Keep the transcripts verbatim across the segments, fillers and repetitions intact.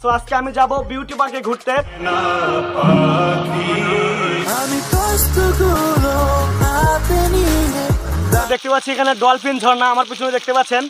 So আজকে আমি যাব বিউটি পার্কে ঘুরতে। দেখতে পাচ্ছি এখানে ডলফিন ঝর্ণা আমার পিছনে দেখতে পাচ্ছেন,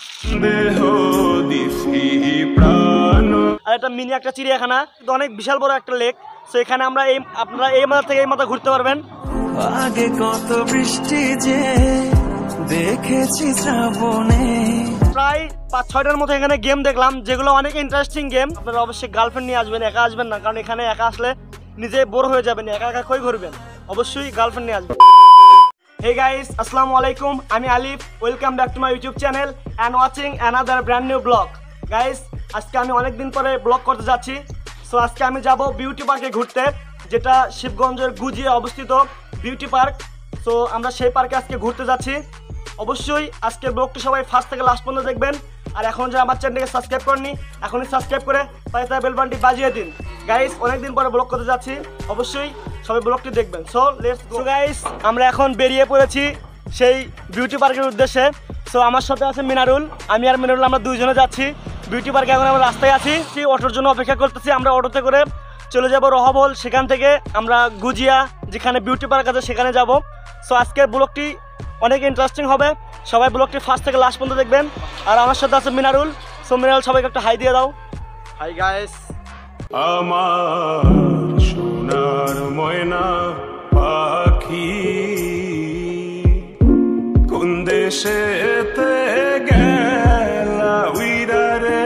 আর এটা মিনি একটা চিড়িয়াখানা, অনেক বিশাল বড় একটা লেক। সো এখানে আমরা এই আপনারা এই মাথা থেকে এই মাথা ঘুরতে পারবেন। আগে কত বৃষ্টি যে দেখেছি শ্রাবণে। প্রায় পাঁচ ছয়টার মতো এখানে গেম দেখলাম, যেগুলো অনেক ইন্টারেস্টিং গেম। আপনারা অবশ্যই গার্লফ্রেন্ড নিয়ে আসবেন, একা আসবেন না, কারণ এখানে একা আসলে নিজে বোর হয়ে যাবেন, একা একা কই ঘুরবেন। অবশ্যই গার্লফ্রেন্ড নিয়ে আসবেন। হে গাইস, আসসালামু আলাইকুম, আমি Alif. Welcome back to my YouTube channel and watching another brand new blog. Guys, আজকে আমি অনেকদিন পরে ব্লগ করতে যাচ্ছি। সো আজকে আমি যাব বিউটি পার্কে ঘুরতে, যেটা শিবগঞ্জের গুজিয়ে অবস্থিত বিউটি পার্ক। সো আমরা সেই পার্কে আজকে ঘুরতে যাচ্ছি। অবশ্যই আজকের ব্লগটি সবাই ফার্স্ট থেকে লাস্ট পর্যন্ত দেখবেন। আর এখন যারা আমার চ্যানেলকে সাবস্ক্রাইব করেননি, এখনই সাবস্ক্রাইব করে পাশে থাকা বেল বাটনটি বাজিয়ে দিন। গাইস, অনেকদিন পরে ব্লগ করতে যাচ্ছি, অবশ্যই সবাই ব্লগটি দেখবেন। সো লেটস গো গাইস, আমরা এখন বেরিয়ে পড়েছি সেই বিউটি পার্কের উদ্দেশ্যে। সো আমার সাথে আছে মিনারুল, আমি আর মিনারুল আমরা দুইজনে যাচ্ছি বিউটি পার্কে। এখন আমরা রাস্তায় আছি, সেই অটোর জন্য অপেক্ষা করতেছি। আমরা অটোতে করে চলে যাব রহবল, সেখান থেকে আমরা গুজিয়া যেখানে বিউটি পার্ক আছে সেখানে যাব। সো আজকের ব্লগটি অনেক ইন্টারেস্টিং হবে, সবাই ব্লগটি ফার্স্ট থেকে লাস্ট পর্যন্ত দেখবেন। আর আমার সাথে আছে মিনারুল। সো মিনারুল, সবাইকে একটা হাই দিয়ে দাও। Hi guys. আমার সোনার ময়না পাখি কোন দেশেতে গেলা উইরা রে,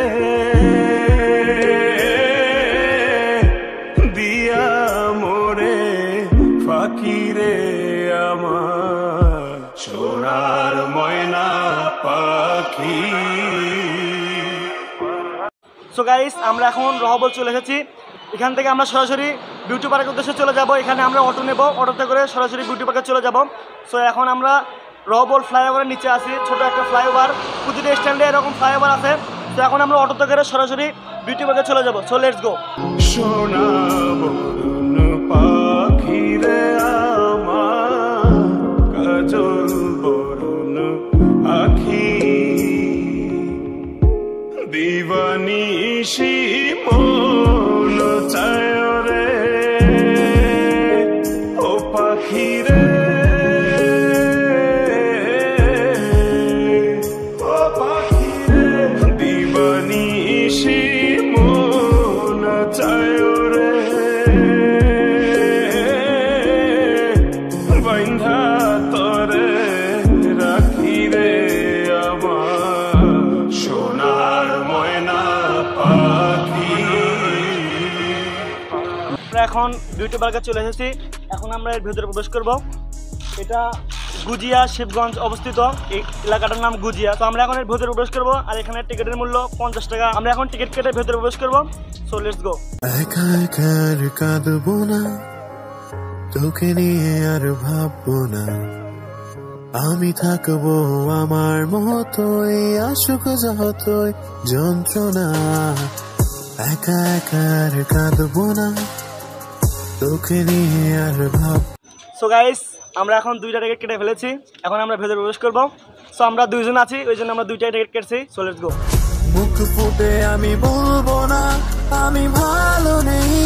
দিয়া মোরে ফাঁকি রে আমার সোনার ময়না পাখি। সো গাইস, আমরা এখন রহবল চলে এসেছি। এখান থেকে আমরা সরাসরি বিউটি পার্কের উদ্দেশ্যে চলে যাব। এখানে আমরা অটো নেব, অটোতে করে সরাসরি বিউটি পার্কে চলে যাব। সো এখন আমরা রহবল ফ্লাইওভারের নিচে আছি, ছোট একটা ফ্লাইওভার, প্রতিটা স্ট্যান্ডে এরকম ফ্লাইওভার আছে। তো এখন আমরা অটোতে করে সরাসরি বিউটি পার্কে চলে যাব। So let's go. সোনা বরুণ পাখি রে আমার কাজল বরুণ আখি, দিবানিশি মন চায় রে ও পাখি রে, ও পাখি রে, দিবানিশি মন চায় রে, বাইন্ধা তরে রাখি রে আমার সোনার ময়না পাখি। আমরা এখন বিউটি পার্কে চলে এসেছি, এখন আমরা এর ভেতরে প্রবেশ করব। এটা গুজিয়া শিবগঞ্জ অবস্থিত, এই এলাকাটার নাম গুজিয়া। তো আমরা এখন এর ভেতরে প্রবেশ করব, আর এখানে টিকিটের মূল্য পঞ্চাশ টাকা। আমরা এখন টিকিট কেটে ভেতরে প্রবেশ করব। So let's go. একা একা আর কাঁদবো না, তোকে নিয়ে আর ভাববো না, আমি থাকবো আমার মতোই, আসুক যতই যন্ত্রণা। একা একা আর কাঁদবো না, তোকে নিয়ে আর ভাব। সো গাইস, আমরা এখন দুইটা টিকিট কেটে ফেলেছি, এখন আমরা ভেতরে প্রবেশ করব। সো আমরা দুইজন আছি, ওই জন্য আমরা দুইটা টিকিট কেটেছি। So let's go. মুখ ফুটে আমি বলবো না আমি ভালো নেই,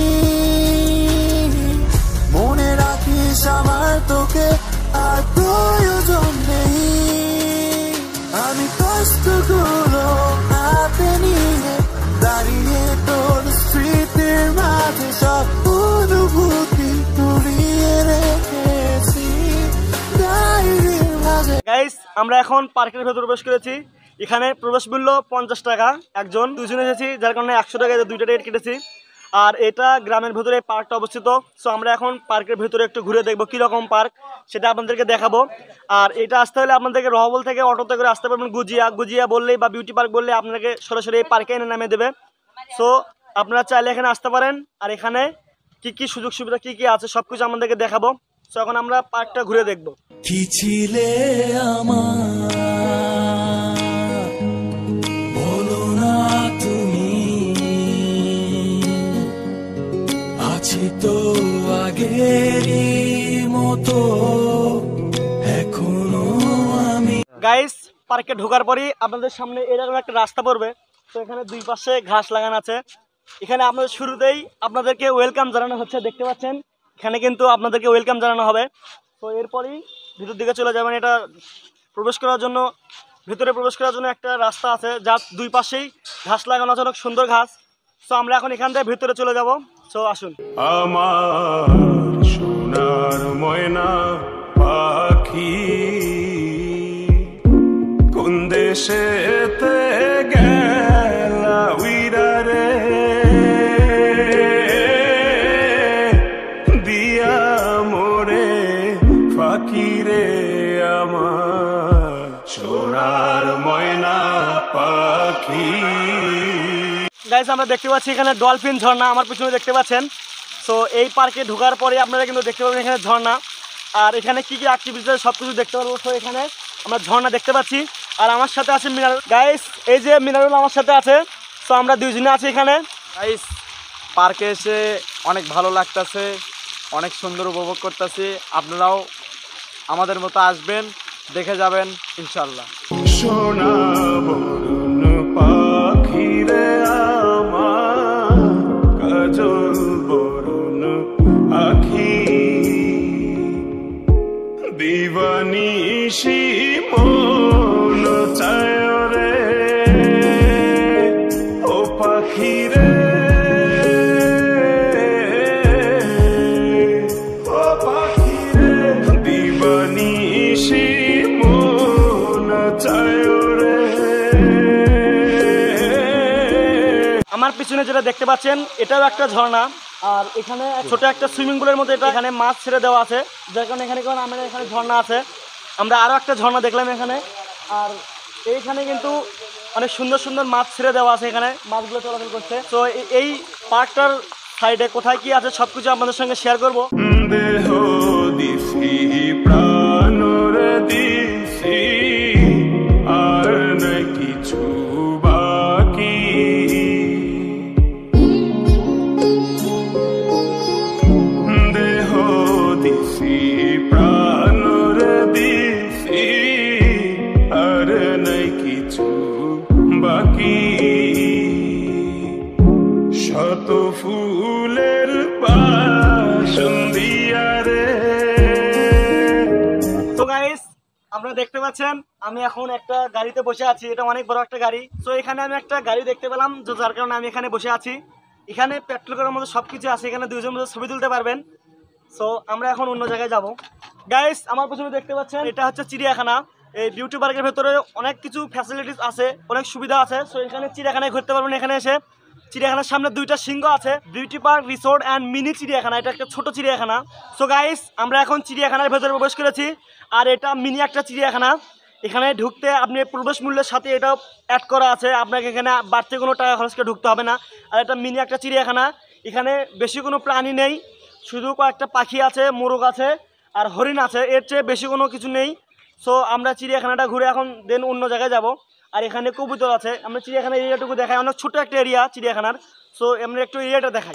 মনে রাখিস আমার তোকে আর প্রয়োজন নেই। আমি কষ্টগুলো হাতে নিয়ে দাঁড়িয়ে তোর স্মৃতির মাঝে সব অনুভূতি কুড়িয়ে রেখেছি ডায়েরির মাঝে। গাইস, আমরা এখন পার্কের ভেতরে প্রবেশ করেছি। এখানে প্রবেশ মূল্য পঞ্চাশ টাকা একজন, দুজন এসেছি যার কারণে একশো টাকা দুইটা টিকিট কেটেছি। আর এটা গ্রামের ভেতরে পার্কটা অবস্থিত। সো আমরা এখন পার্কের ভেতরে একটু ঘুরে দেখবো কীরকম পার্ক, সেটা আপনাদেরকে দেখাবো। আর এটা আসতে হলে আপনাদেরকে রহবল থেকে অটোতে করে আসতে পারবেন গুজিয়া। গুজিয়া বললেই বা বিউটি পার্ক বললে আপনাকে সরাসরি এই পার্কে এনে নামিয়ে দেবে। সো আপনারা চাইলে এখানে আসতে পারেন, আর এখানে কি কি সুযোগ সুবিধা কি কি আছে সব কিছু আমাদেরকে দেখাবো। সো এখন আমরা পার্কটা ঘুরে দেখবো। কি ছিলে আমার বলো না তুমি, আছি তো আগেরই মতো এখনো আমি। গাইস, পার্কে ঢোকার পরই আপনাদের সামনে এরকম একটা রাস্তা পড়বে। তো এখানে দুই পাশে ঘাস লাগানো আছে। এখানে আপনাদের শুরুতেই আপনাদেরকে ওয়েলকাম জানানো হচ্ছে, দেখতে পাচ্ছেন এখানে কিন্তু আপনাদেরকে ওয়েলকাম জানানো হবে। তো এরপরই ভিতর দিকে চলে যাবেন। এটা প্রবেশ করার জন্য, ভিতরে প্রবেশ করার জন্য একটা রাস্তা আছে, যার দুই পাশেই ঘাস লাগানো আছে, অনেক সুন্দর ঘাস। সো আমরা এখন এখান থেকে ভিতরে চলে যাব। সো আসুন। আমার সোনার ময়না পাখি কোন দেশেতে গেলা উইরা রে, দিয়া মোরে ফাঁকি রে আমার সোনার ময়না পাখি। গাইস আমরা দেখতে পাচ্ছি এখানে ডলফিন ঝর্ণা আমার পিছনে দেখতে পাচ্ছেন। সো এই পার্কে ঢোকার পরে আপনারা কিন্তু দেখতে পাবেন এখানে ঝর্ণা, আর এখানে কী কী অ্যাক্টিভিটিস আছে সব কিছু দেখতে পারবো। সো এখানে আমরা ঝর্ণা দেখতে পাচ্ছি, আর আমার সাথে আছে মিনারুল। গাইস এই যে মিনারুল আমার সাথে আছে। সো আমরা দুইজনে আছি এখানে। গাইস পার্কে এসে অনেক ভালো লাগতেছে, অনেক সুন্দর উপভোগ করতেছি। আপনারাও আমাদের মতো আসবেন, দেখে যাবেন ইনশাল্লাহ। সোনা বরুণ পাখি রে আমার কাজল বরুণ আখি, দিবানিশি মন চায় রে ও পাখি রে, ও পাখি রে, দিবানিশি মন চায় রে। আমার পিছনে যেটা দেখতে পাচ্ছেন এটাও একটা ঝর্ণা, আর এখানে ছোট একটা সুইমিং পুলের মতো, এটা এখানে মাছ ছেড়ে দেওয়া আছে, যার কারণে এখানে কারণ আমাদের এখানে ঝর্ণা আছে। আমরা আরও একটা ঝর্ণা দেখলাম এখানে, আর এইখানে কিন্তু অনেক সুন্দর সুন্দর মাছ ছেড়ে দেওয়া আছে, এখানে মাছগুলো চলাচল করছে। তো এই পার্কটার সাইডে কোথায় কি আছে সব কিছু আপনাদের সঙ্গে শেয়ার করবো। দেহ দিছি প্রাণর দিছি আর নাই কিছু বাকি, দেহ দিছি প্রাণর দিছি আর নাই কিছু বাকি, শত ফুলের বাসন দিয়া রে। তো গাইস আপনারা দেখতে পাচ্ছেন আমি এখন একটা গাড়িতে বসে আছি, এটা অনেক বড় একটা গাড়ি। তো এখানে আমি একটা গাড়ি দেখতে পেলাম, তো যার কারণে আমি এখানে বসে আছি। এখানে পেট্রোল করার মতো সব কিছু আছে, এখানে দুইজন মধ্যে ছবি তুলতে পারবেন। সো আমরা এখন অন্য জায়গায় যাব। গাইস আমার পিছনে দেখতে পাচ্ছেন এটা হচ্ছে চিড়িয়াখানা। এই বিউটি পার্কের ভেতরে অনেক কিছু ফ্যাসিলিটিস আছে, অনেক সুবিধা আছে। সো এখানে চিড়িয়াখানায় ঘুরতে পারবেন। এখানে এসে চিড়িয়াখানার সামনে দুইটা সিংহ আছে, beauty park resort and mini চিড়িয়াখানা, এটা একটা ছোট চিড়িয়াখানা। সো গাইস আমরা এখন চিড়িয়াখানার ভেতরে প্রবেশ করেছি, আর এটা মিনি একটা চিড়িয়াখানা। এখানে ঢুকতে আপনি প্রবেশ মূল্যের সাথে এটাও অ্যাড করা আছে, আপনাকে এখানে বাড়তি কোনো টাকা খরচ করে ঢুকতে হবে না। আর এটা মিনি একটা চিড়িয়াখানা, এখানে বেশি কোনো প্রাণী নেই, শুধু কয়েকটা পাখি আছে, মোরগ আছে আর হরিণ আছে, এর চেয়ে বেশি কোনো কিছু নেই। সো আমরা চিড়িয়াখানাটা ঘুরে এখন দেন অন্য জায়গায় যাব। আর এখানে কবুতর আছে, আমরা চিড়িয়াখানার এরিয়াটুকু দেখাই, অনেক ছোট একটা এরিয়া চিড়িয়াখানার। সো আমরা একটু এরিয়াটা দেখাই।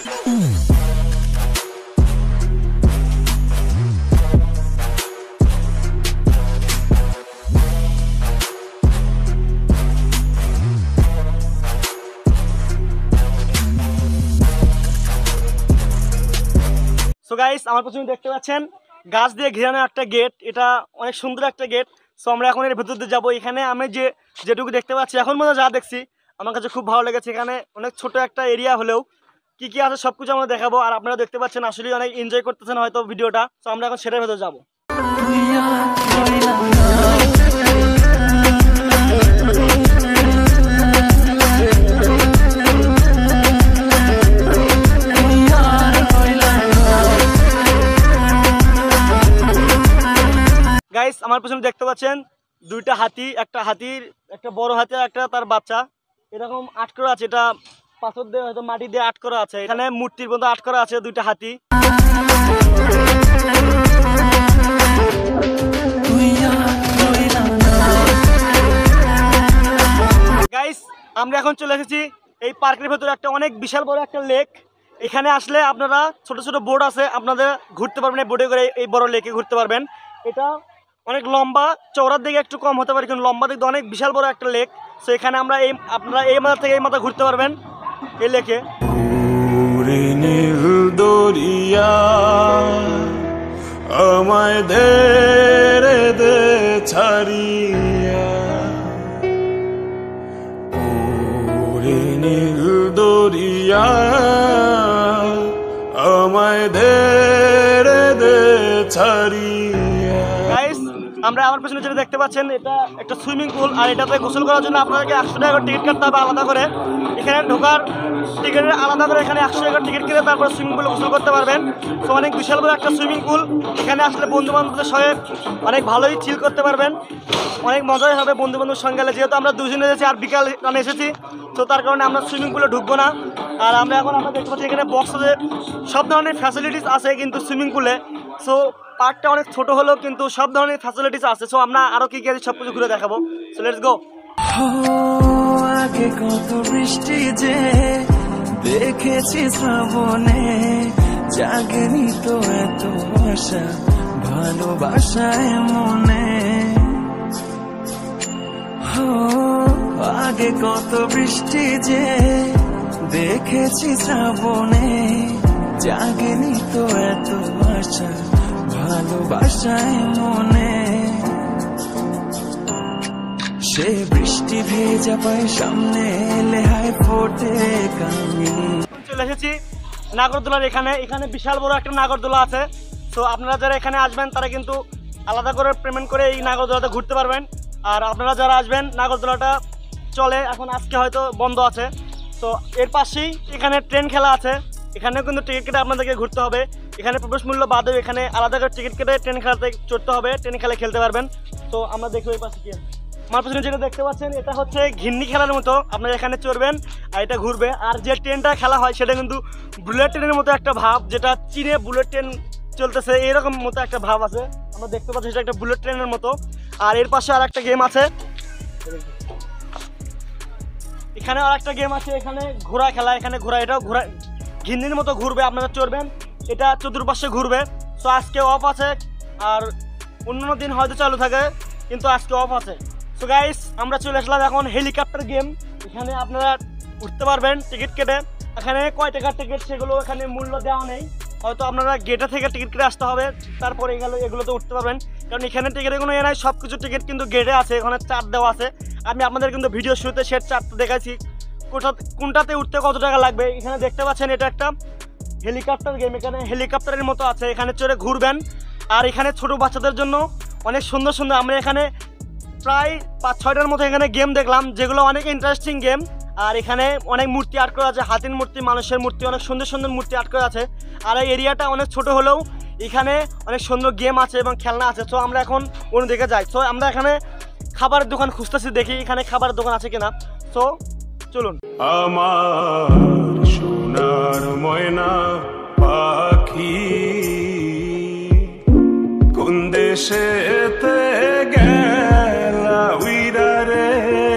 সো গাইস আমার পিছনে দেখতে পাচ্ছেন গাছ দিয়ে ঘেরানো একটা গেট, এটা অনেক সুন্দর একটা গেট। সো আমরা এখন এর ভেতর দিয়ে যাবো। এখানে আমি যে যেটুকু দেখতে পাচ্ছি এখন মধ্যে যা দেখছি আমার কাছে খুব ভালো লেগেছে। এখানে অনেক ছোট একটা এরিয়া হলেও কি কি আছে সব কিছু আমরা দেখাবো, আর আপনারা দেখতে পাচ্ছেন আসলে অনেক এনজয় করতেছেন হয়তো ভিডিওটা। সো আমরা এখন সেটার ভেতর যাবো। গাইস আমার পিছনে দেখতে পাচ্ছেন দুইটা হাতি, একটা হাতির একটা বড় হাতি আর একটা তার বাচ্চা, এরকম আট করা আছে, এটা পাথর দিয়ে হয়তো মাটি দিয়ে আট করা আছে। এখানে মূর্তির মতো আট করা আছে দুইটা হাতি। গাইস আমরা এখন চলে এসেছি এই পার্কের ভেতরে একটা অনেক বিশাল বড় একটা লেক। এখানে আসলে আপনারা ছোট ছোট বোট আছে, আপনাদের ঘুরতে পারবেন, এই বোটে করে এই বড় লেকে ঘুরতে পারবেন। এটা অনেক লম্বা, চওড়ার দিকে একটু কম হতে পারে, কিন্তু লম্বা দিকে অনেক বিশাল বড় একটা লেক। সো এখানে আমরা এই আপনারা এই মাথা থেকে এই মাথা ঘুরতে পারবেন এই লেকে। ওরে নীল দরিয়া আমায় দে রে দে ছাড়িয়া, ওরে নীল দরিয়া আমায় দে রে দে ছাড়িয়া। গাইস, আমরা আমার পেছনে যেটা দেখতে পাচ্ছেন এটা একটা সুইমিং পুল, আর এটাতে গোসল করার জন্য আপনাদেরকে একশো টাকা টিকিট কাটতে হবে আলাদা করে। এখানে ঢোকার টিকিটের আলাদা করে এখানে একশো টাকা টিকিট কিনে তারপরে সুইমিং পুলে গোসল করতে পারবেন। তো অনেক বিশাল বড় একটা সুইমিং পুল, এখানে আসলে বন্ধু বান্ধবদের সঙ্গে অনেক ভালোই চিল করতে পারবেন, অনেক মজাই হবে বন্ধু বান্ধবের সঙ্গে গেলে। যেহেতু আমরা দুজনে এসেছি আর বিকাল টানে এসেছি, তো তার কারণে আমরা সুইমিং পুলে ঢুকবো না। আর আমরা এখন আমরা দেখতে পাচ্ছি এখানে বক্স আছে, সব ধরনের ফ্যাসিলিটিস আছে কিন্তু সুইমিং পুলে। সো পার্কটা অনেক ছোট হলেও কিন্তু সব ধরনের ফ্যাসিলিটিস আছে। সো আমরা আরো কি কি আছে সব কিছু ঘুরে দেখাবো। So let's go. আগে কত বৃষ্টি যে দেখেছি শ্রাবণে, জাগেনি তো এত আশা ভালোবাসায় মনে। আগে কত বৃষ্টি যে দেখেছি শ্রাবণে, জাগেনি তো এত আশা ভালোবাসায় মনে। সে বৃষ্টি ভেজা পায় সামনে এলে হায় ফোটে কামিনী। চলে এসেছি নাগরদোলার এখানে, এখানে বিশাল বড় একটা নাগরদোলা আছে। তো আপনারা যারা এখানে আসবেন তারা কিন্তু আলাদা করে পেমেন্ট করে এই নাগরদোলাতে ঘুরতে পারবেন। আর আপনারা যারা আসবেন নাগরদোলাটা চলে, এখন আজকে হয়তো বন্ধ আছে। তো এর পাশেই এখানে ট্রেন খেলা আছে, এখানেও কিন্তু টিকিট কেটে আপনাদেরকে ঘুরতে হবে। এখানে প্রবেশ মূল্য বাদেও এখানে আলাদা করে টিকিট কেটে ট্রেন খেলাতে চড়তে হবে, ট্রেন খেলা খেলতে পারবেন। তো আমরা দেখি ওই পাশে কি আছে। আমার পেছনে যেটা দেখতে পাচ্ছেন এটা হচ্ছে ঘিন্নি খেলার মতো, আপনারা এখানে চড়বেন আর এটা ঘুরবে। আর যে ট্রেনটা খেলা হয় সেটা কিন্তু বুলেট ট্রেনের মতো একটা ভাব, যেটা চীনে বুলেট ট্রেন চলতেছে এরকম মতো একটা ভাব আছে, আমরা দেখতে পাচ্ছি সেটা একটা বুলেট ট্রেনের মতো। আর এর পাশে আর একটা গেম আছে, এখানে আর একটা গেম আছে, এখানে ঘোড়া খেলা, এখানে ঘোড়া, এটাও ঘোড়া ঘিন্নির মতো ঘুরবে, আপনারা চড়বেন, এটা চতুর্পাশে ঘুরবে। সো আজকে অফ আছে, আর অন্য দিন হয়তো চালু থাকে, কিন্তু আজকে অফ আছে। সো গাইস, আমরা চলে আসলাম এখন হেলিকপ্টার গেম, এখানে আপনারা উঠতে পারবেন টিকিট কেটে। এখানে কয় টাকার টিকিট সেগুলো এখানে মূল্য দেওয়া নেই, হয়তো আপনারা গেটে থেকে টিকিট কেটে আসতে হবে, তারপরে এগুলো এগুলোতে উঠতে পারবেন। কারণ এখানে টিকিটের কোনো এ নাই, সব কিছু টিকিট কিন্তু গেটে আছে, এখানে চার্ট দেওয়া আছে। আমি আপনাদের কিন্তু ভিডিও শুরুতে সে চার্টটা দেখাচ্ছি কোথা কোনটাতে উঠতে কত টাকা লাগবে। এখানে দেখতে পাচ্ছেন এটা একটা হেলিকপ্টার গেম, এখানে হেলিকপ্টারের মতো আছে, এখানে চড়ে ঘুরবেন। আর এখানে ছোট বাচ্চাদের জন্য অনেক সুন্দর সুন্দর, আমরা এখানে প্রায় পাঁচ ছয়টার মতো এখানে গেম দেখলাম, যেগুলো অনেক ইন্টারেস্টিং গেম। আর এখানে অনেক মূর্তি আর্ট করা আছে, হাতির মূর্তি, মানুষের মূর্তি, অনেক সুন্দর সুন্দর মূর্তি আর্ট করা আছে। আর এই এরিয়াটা অনেক ছোট হলেও এখানে অনেক সুন্দর গেম আছে এবং খেলনা আছে। সো আমরা এখন অন্যদিকে যাই। সো আমরা এখানে খাবারের দোকান খুঁজতেছি, দেখি এখানে খাবারের দোকান আছে কিনা। সো চলুন। আমার সোনার ময়না পাখি কোন দেশেতে গেলা উইরা রে,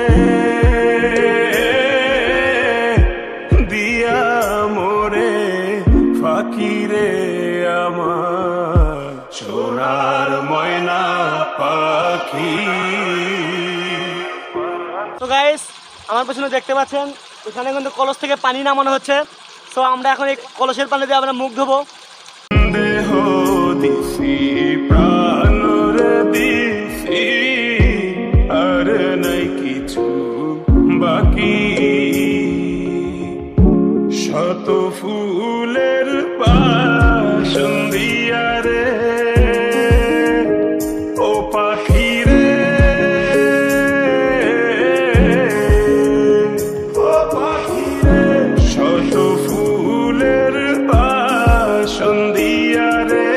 দিয়া মোরে ফাঁকি রে আমার সোনার ময়না পাখি। তো গাইস, আমার পেছনে দেখতে পাচ্ছেন এখানে কিন্তু কলস থেকে পানি নামানো হচ্ছে। সো আমরা এখন এই কলসের পানি দিয়ে আমরা মুখ ধোবো। দেহ দিছি প্রাণর দিছি আর নাই কিছু বাকি, শত ফুলের বাসন্দিয়া রে ও পাখি রে, ও পাখি রে, শত ফুলের বাসন্দিয়া রে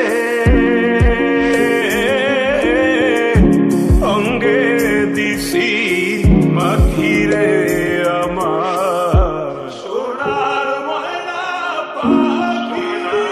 অঙ্গে দিছি মাখি রে আমার সোনার ময়না পাখি।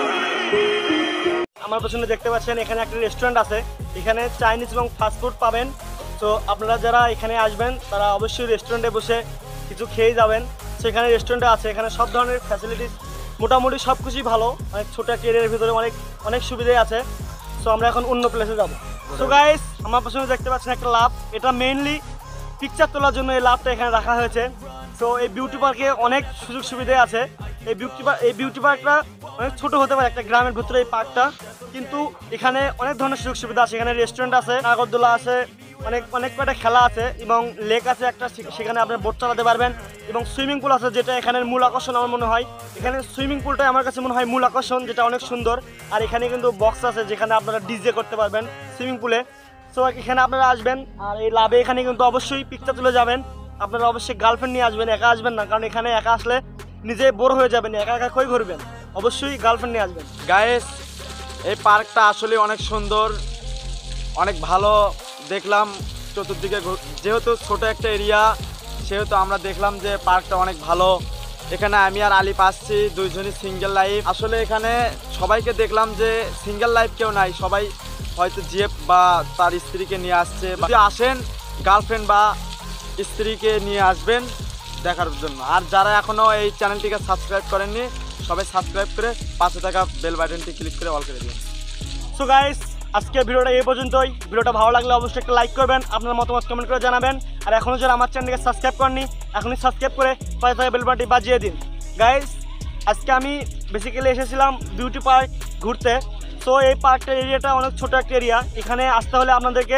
আমার পেছনে দেখতে পাচ্ছেন এখানে একটা রেস্টুরেন্ট আছে, এখানে চাইনিজ এবং ফাস্টফুড পাবেন। তো আপনারা যারা এখানে আসবেন তারা অবশ্যই রেস্টুরেন্টে বসে কিছু খেয়ে যাবেন। সেখানে রেস্টুরেন্টে আছে, এখানে সব ধরনের ফ্যাসিলিটিস মোটামুটি সব কিছুই ভালো, অনেক ছোটো একটা এরিয়ার ভিতরে অনেক অনেক সুবিধাই আছে। সো আমরা এখন অন্য প্লেসে যাবো। সো গাইস, আমার পেছনে দেখতে পাচ্ছেন একটা লাভ, এটা মেইনলি পিকচার তোলার জন্য এই লাভটা এখানে রাখা হয়েছে। সো এই বিউটি পার্কে অনেক সুযোগ সুবিধা আছে, এই বিউটি পার্ক এই বিউটি পার্কটা অনেক ছোট হতে পারে একটা গ্রামের ভিতরে এই পার্কটা, কিন্তু এখানে অনেক ধরনের সুযোগ সুবিধা আছে। এখানে রেস্টুরেন্ট আছে, নাগরদোলা আছে, অনেক অনেক কয়টা খেলা আছে এবং লেক আছে একটা, সেখানে আপনার বোট চালাতে পারবেন এবং সুইমিং পুল আছে, যেটা এখানের মূল আকর্ষণ আমার মনে হয়। এখানে সুইমিং পুলটাই আমার কাছে মনে হয় মূল আকর্ষণ, যেটা অনেক সুন্দর। আর এখানে কিন্তু বক্স আছে যেখানে আপনারা ডিজে করতে পারবেন সুইমিং পুলে। সো এখানে আপনারা আসবেন আর এই লাভে এখানে কিন্তু অবশ্যই পিকচার তুলে যাবেন। আপনারা অবশ্যই গার্লফ্রেন্ড নিয়ে আসবেন, একা আসবেন না, কারণ এখানে একা আসলে নিজে বোর হয়ে যাবেন, একা একা কই ঘুরবেন। অবশ্যই গার্লফ্রেন্ড নিয়ে আসবেন। গাইস, এই পার্কটা আসলে অনেক সুন্দর, অনেক ভালো দেখলাম চতুর্দিকে। যেহেতু ছোট একটা এরিয়া, সেহেতু আমরা দেখলাম যে পার্কটা অনেক ভালো। এখানে আমি আর আলিফ আসছি, দুইজনই সিঙ্গেল লাইফ। আসলে এখানে সবাইকে দেখলাম যে সিঙ্গেল লাইফ কেউ নাই, সবাই হয়তো জিএফ বা তার স্ত্রীকে নিয়ে আসছে। যদি আসেন, গার্লফ্রেন্ড বা স্ত্রীকে নিয়ে আসবেন দেখার জন্য। আর যারা এখনও এই চ্যানেলটিকে সাবস্ক্রাইব করেননি, সবাই সাবস্ক্রাইব করে পাশে থাকা বেল বাটনটি ক্লিক করে অল করে দিন। সো গাইস, আজকের ভিডিওটা এই পর্যন্তই। ভিডিওটা ভালো লাগলে অবশ্যই একটা লাইক করবেন, আপনার মতামত কমেন্ট করে জানাবেন। আর এখনও যারা আমার চ্যানেলকে সাবস্ক্রাইব করেননি, এখনই সাবস্ক্রাইব করে পাশে থাকা বেল বাটনটি বাজিয়ে দিন। গাইস, আজকে আমি বেসিক্যালি এসেছিলাম বিউটি পার্ক ঘুরতে। সো এই পার্কটার এরিয়াটা অনেক ছোট একটা এরিয়া। এখানে আসতে হলে আপনাদেরকে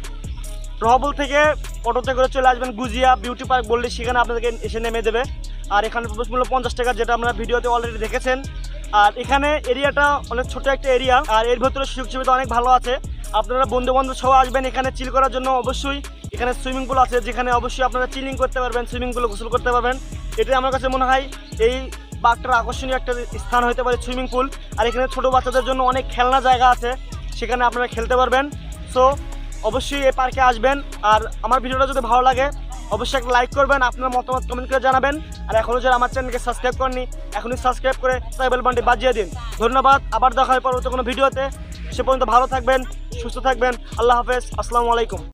রহবল থেকে অটোতে করে চলে আসবেন গুজিয়া বিউটি পার্ক বললে, সেখানে আপনাদেরকে এসে নেমে দেবে। আর এখানে প্রবেশ মূল্য পঞ্চাশ টাকা, যেটা আপনারা ভিডিওতে অলরেডি দেখেছেন। আর এখানে এরিয়াটা অনেক ছোট একটা এরিয়া, আর এর ভেতরে সুযোগ সুবিধা অনেক ভালো আছে। আপনারা বন্ধু বান্ধব সহ আসবেন এখানে চিল করার জন্য। অবশ্যই এখানে সুইমিং পুল আছে, যেখানে অবশ্যই আপনারা চিলিং করতে পারবেন, সুইমিং পুলে গোসল করতে পারবেন। এটাই আমার কাছে মনে হয় এই পার্কটার আকর্ষণীয় একটা স্থান হতে পারে সুইমিং পুল। আর এখানে ছোটো বাচ্চাদের জন্য অনেক খেলনা জায়গা আছে, সেখানে আপনারা খেলতে পারবেন। সো অবশ্যই এই পার্কে আসবেন। আর আমার ভিডিওটা যদি ভালো লাগে অবশ্যই একটা লাইক করবেন, আপনার মতামত কমেন্ট করে জানাবেন। আর এখনও যারা আমার চ্যানেলকে সাবস্ক্রাইব করেননি, এখনই সাবস্ক্রাইব করে বেল বাটনটি বাজিয়ে দিন। ধন্যবাদ, আবার দেখা হয় পরবর্তী কোনো ভিডিওতে। সে পর্যন্ত ভালো থাকবেন, সুস্থ থাকবেন। আল্লাহ হাফেজ, আসসালামু আলাইকুম।